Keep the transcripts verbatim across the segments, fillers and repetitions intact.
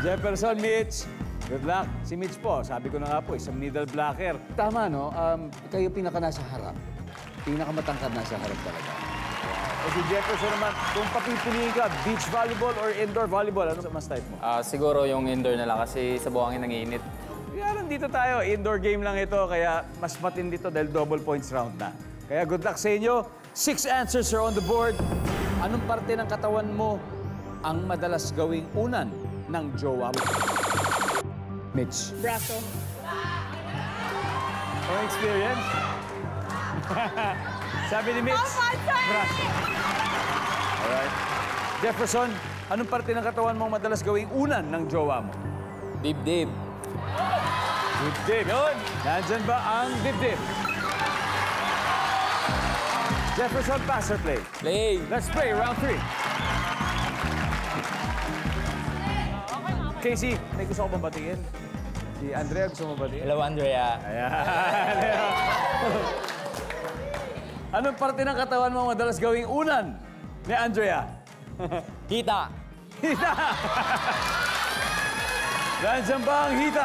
Jefferson, Mitch. Good luck. Si Mitch po, sabi ko na nga po, isang middle blocker. Tama, no? Um, kayo pinaka nasa harap. Pinakamatangkad nasa harap talaga. O si Jefferson naman, kung papipiliin ka, beach volleyball or indoor volleyball, ano mas type mo? Ah, siguro yung indoor na lang kasi sa buhangin nangiinit. Kaya nandito tayo, indoor game lang ito, kaya mas matindi to dahil double points round na. Kaya good luck sa inyo. Six answers are on the board. Anong parte ng katawan mo ang madalas gawing unan ng jowa mo? Mitch. Braso. From experience? Sabi ni Mitch. Braso. Alright. Jefferson, anong parte ng katawan mo madalas gawing unan ng jowa mo? Dibdib. Dibdib. Yun. Nandyan ba ang dibdib? Jefferson, pass or play? Play. Let's play round three. Casey, may gusto ko bang batiin? Si Andrea, gusto mo batiin? Hello, Andrea. Ayan. Anong parte ng katawan mo madalas gawing unan ni Andrea? Hita. Hita! Nandiyan ba ang hita?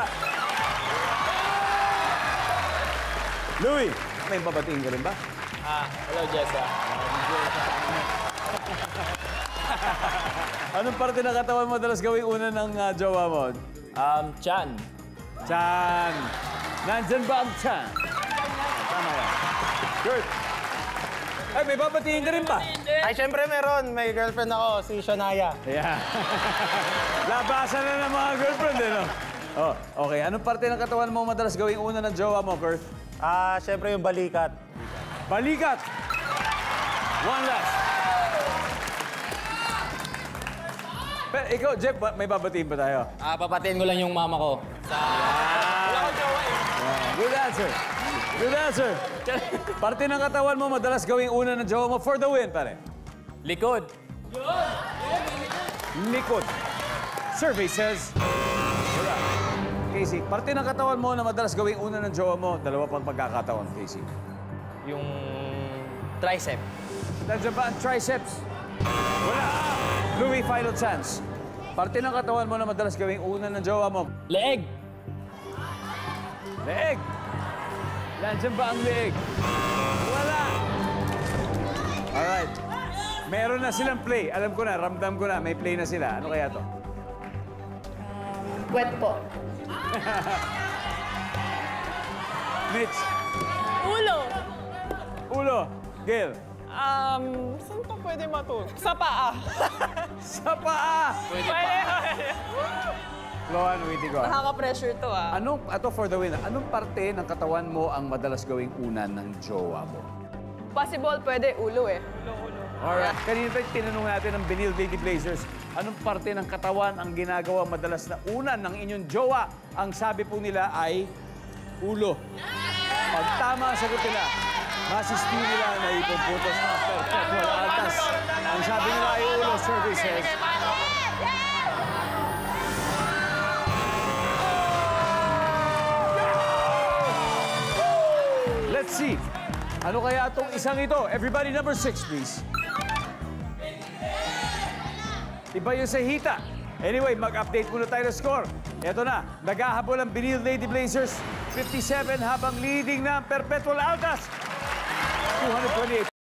Louie, may babatiin ka rin ba? Ah, hello, Jessa. Anong parte ng katawan mo madalas gawing unan ng uh, jowa mo? Um, Chan. Chan. Nandyan ba ang Chan? Tama yan. Good. Ay, may babatiin ka rin ba? Ay, syempre meron. May girlfriend ako, si Shonaya. Yeah. Labasan na ng mga girlfriend, eh, no? Oh, okay. Anong parte ng katawan mo madalas gawing una ng jowa mo, Kurt? Ah, syempre yung balikat. Balikat! One last. Pero ikaw, Jeff, may babatiin pa tayo? Ah, papatiin ko lang yung mama ko. Sa... Wala ko jowa eh. Good answer. Good answer. Parte ng katawan mo madalas gawing una ng jowa mo for the win, pare. Likod. Likod. Survey says... Wala. Casey, parte ng katawan mo na madalas gawing una ng jowa mo, dalawa pang pagkakataon, Casey. Yung tricep. Nandiyan ba ang triceps? Wala. Louie, final chance. Parte ng katawan mo na madalas gawing una ng jowa mo. Leeg. Leeg. Nandiyan ba ang leeg? Wala. Alright. Meron na silang play. Alam ko na, ramdam ko na, may play na sila. Ano kaya to? Wet po. Mitch. Ulo. Ulo. Gail. Um, saan pa pwede matulog? Sa paa. Sa paa. Pwede pa. Loan, witty ko. Nakaka-pressure to ah. Anong, ato for the win, anong parte ng katawan mo ang madalas gawing unan ng jowa mo? Possible, pwede ulo eh. Alright. Kanina tayo tinanong natin ng Benil Lady Blazers, anong parte ng katawan ang ginagawa madalas na unan ng inyong jowa? Ang sabi po nila ay ulo. Pag tama ang sagot nila, masisti nila na ipuputos ng perpetual altas. Ang sabi nila ay ulo, services. Let's see. Ano kaya itong isang ito? Everybody, number six, please. Iba yung sa hita. Anyway, mag-update muna tayo ng score. Ito na, naghahabol ang Benil Lady Blazers. fifty-seven habang leading na ang Perpetual Altas. two twenty-eight.